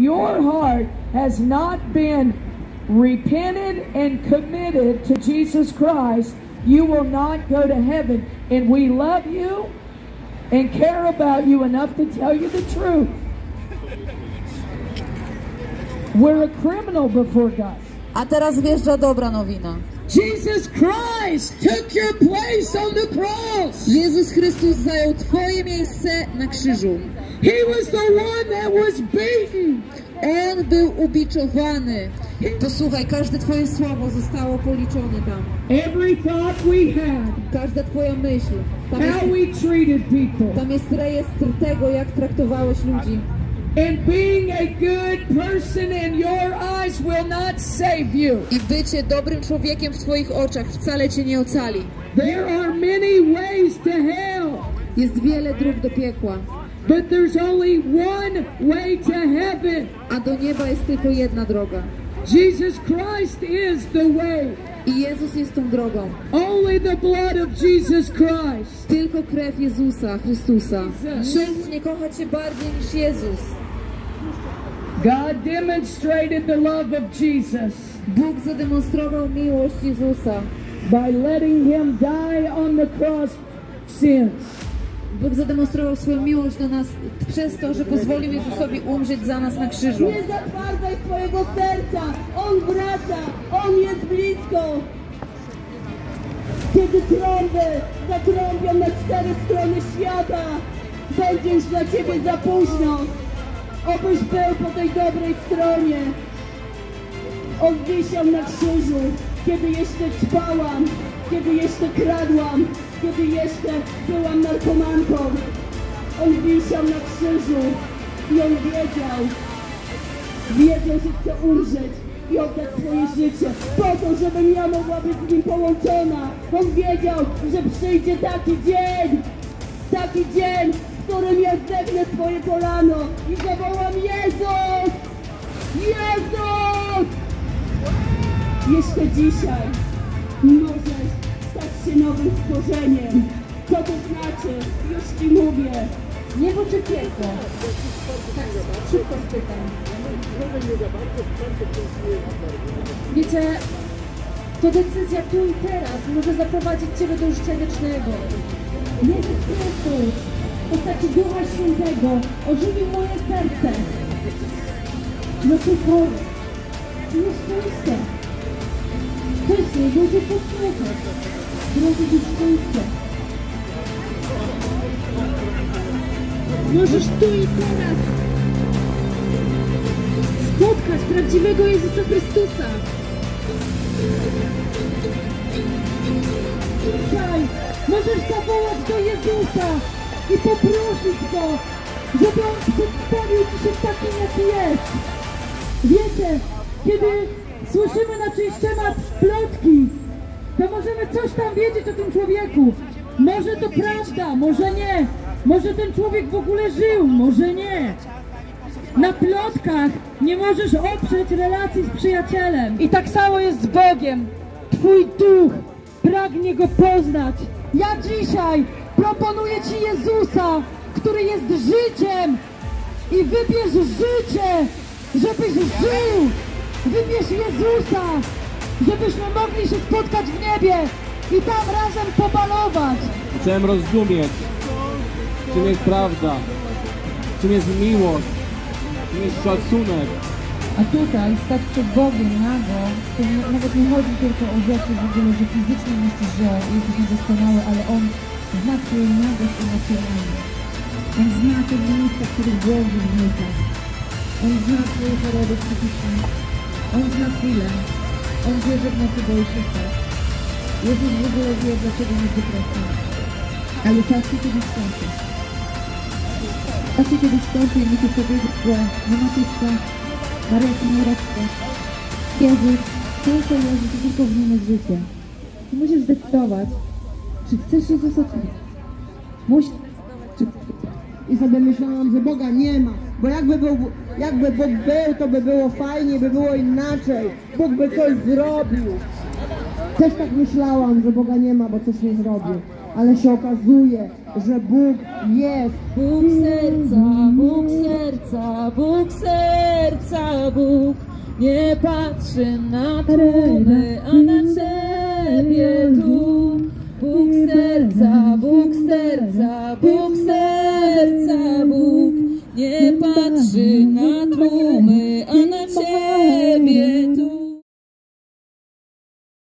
your heart has not been repented and committed to Jesus Christ, you will not go to heaven. And we love you and care about you enough to tell you the truth. We're a criminal before God. A teraz wjeżdża dobra nowina. Jesus Christ took your place on the cross. Jezus Chrystus zajął twoje miejsce na krzyżu. He was the one that was beaten. On był ubiczowany. Posłuchaj, każde twoje słowo zostało policzone tam. Every thought we had. Każda twoja myśl. How we treated people. Tam jest rejestr tego, jak traktowałeś ludzi. And being a good person in your eyes will not save you. I bycie dobrym człowiekiem w twoich oczach wcale cię nie ocali. There are many ways to hell. Jest wiele dróg do piekła. But there's only one way to heaven. A do nieba jest tylko jedna droga. Jesus Christ is the way. I Jezus jest tą drogą. Only the blood of Jesus Christ. Tylko krew Jezusa Chrystusa. Nikt nie kocha cię bardziej niż Jezus. God demonstrated the love of Jesus. Bóg zademonstrował miłość Jezusa. By letting him die on the cross sins. Bóg zademonstrował swoją miłość do nas przez to, że pozwolił Jezusowi umrzeć za nas na krzyżu. Nie zatwardzaj swojego serca. On wraca. On jest blisko. Kiedy trąby zatrąbią na 4 strony świata, będzie już dla ciebie za późno. Obyś był po tej dobrej stronie. On wisiał na krzyżu, kiedy jeszcze ćpałam, kiedy jeszcze kradłam, kiedy jeszcze byłam narkomanką. On wisiał na krzyżu i on wiedział, że chce umrzeć i oddać swoje życie po to, żebym ja mogła być z nim połączona. On wiedział, że przyjdzie taki dzień, w którym ja zegnę swoje kolano i zawołam: Jezus! Jezus! Jeszcze dzisiaj możesz stać się nowym stworzeniem. Co to znaczy? Już ci mówię. Niebo czy piekło? Tak szybko spytam. Wiecie, to decyzja tu i teraz może zaprowadzić ciebie do życia wiecznego. Jezus Chrystus w postaci Ducha Świętego ożywił moje serce. Do tej pory. Nieszczęście. Wcześniej będzie posłuchać. Drodzy do szczęścia. Możesz tu i teraz spotkać prawdziwego Jezusa Chrystusa. Dzisiaj możesz zawołać do Jezusa i poprosić Go, żeby On przedstawił ci się takim, jaki jest. Wiecie, kiedy słyszymy na czyjś temat plotki, to możemy coś tam wiedzieć o tym człowieku. Może to prawda, może nie. Może ten człowiek w ogóle żył, może nie. Na plotkach nie możesz oprzeć relacji z przyjacielem. I tak samo jest z Bogiem. Twój duch pragnie Go poznać. Ja dzisiaj proponuję ci Jezusa, który jest życiem. I wybierz życie, żebyś żył. Wybierz Jezusa, żebyśmy mogli się spotkać w niebie i tam razem pobalować. Chciałem rozumieć, czym jest prawda, czym jest miłość, czym jest szacunek. A tutaj stać przed Bogiem nago, to nawet nie chodzi tylko o rzeczy w ogóle, że fizycznie myślisz, że jesteś niedoskonały, ale On zna twoją nagość emocjonalną. On zna te miejsca, w których błądzisz w myślach. On zna twoje choroby psychiczne. On zna chwilę. On wie, że w nocy boisz się spać. Jezus w ogóle wie, dlaczego masz depresję. Ale czas ci kiedyś skończy. Czas ci kiedyś skończy i musisz powiedzieć, że nie ma tych spraw. Maria ci nie rozpę. Jezus, tylko Jezus, tylko w nim jest życie. Ty musisz zdecydować, czy chcesz Jezusa, czy nie. Musisz. I sobie myślałam, że Boga nie ma, bo jakby Bóg był, to by było fajnie, by było inaczej. Bóg by coś zrobił. Też tak myślałam, że Boga nie ma, bo coś nie zrobił. Ale się okazuje, że Bóg jest. Bóg serca, Bóg serca, Bóg serca. Bóg nie patrzy na tłumy, a na Ciebie tu. Bóg serca, Bóg serca, Bóg serca, Bóg nie patrzy na tłumy,